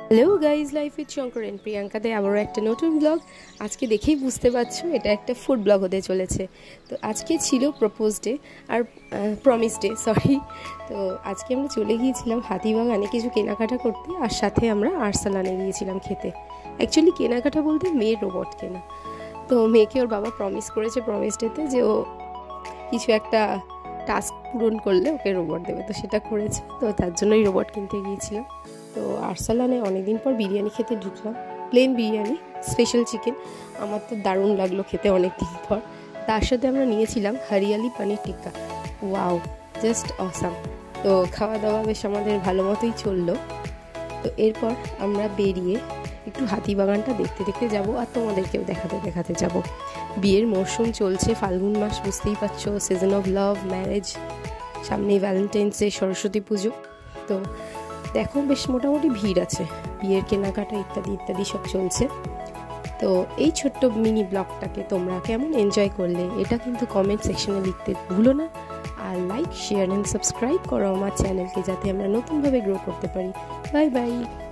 Hello guys, life with Shankar and প্রিয়াঙ্কাতে আবারও একটা নতুন ব্লগ। আজকে দেখেই বুঝতে পারছো এটা একটা ফুড ব্লগ হতে চলেছে। তো আজকে ছিল প্রপোজ ডে আর প্রমিস ডে, সরি। তো আজকে আমরা চলে গিয়েছিলাম হাতিবাগানে কিছু কেনাকাটা করতে, আর সাথে আমরা আরসালানে গিয়েছিলাম খেতে। অ্যাকচুয়ালি কেনাকাটা বলতে মেয়ের রোবট কেনা। তো মেয়েকে ওর বাবা প্রমিস করেছে প্রমিস ডেতে যে ও কিছু একটা টাস্ক পূরণ করলে ওকে রোবট দেবে, তো সেটা করেছে। তো তার জন্যই রোবট কিনতে গিয়েছিলাম। তো আরসালানে অনেকদিন পর বিরিয়ানি খেতে ঢুকলাম, প্লেন বিরিয়ানি, স্পেশাল চিকেন। আমার তো দারুণ লাগলো খেতে অনেকদিন পর। তার সাথে আমরা নিয়েছিলাম hariyali paneer tikka. Wow, just awesome. তো খাওয়া দাওয়া বেশ আমাদের ভালো মতোই চললো। তো এরপর আমরা বেরিয়ে একটু হাতিবাগানটা দেখতে দেখতে যাব, আর তোমাদেরকেও দেখাতে দেখাতে যাব। বিয়ের মরশুম চলছে, ফাল্গুন মাস, বুঝতেই পারছো, সিজন অফ লাভ, ম্যারেজ। সামনেই ভ্যালেন্টাইন্স ডে, সরস্বতী পুজো। তো দেখো বেশ মোটামুটি ভিড় আছে, বিয়ের কেনাকাটা ইত্যাদি ইত্যাদি সব চলছে। তো এই ছোট্ট মিনি ব্লগটাকে তোমরা কেমন এনজয় করলে এটা কিন্তু কমেন্ট সেকশনে লিখতে ভুলো না। আর লাইক, শেয়ার অ্যান্ড সাবস্ক্রাইব করো আমার চ্যানেলকে, যাতে আমরা নতুনভাবে গ্রো করতে পারি। Bye by.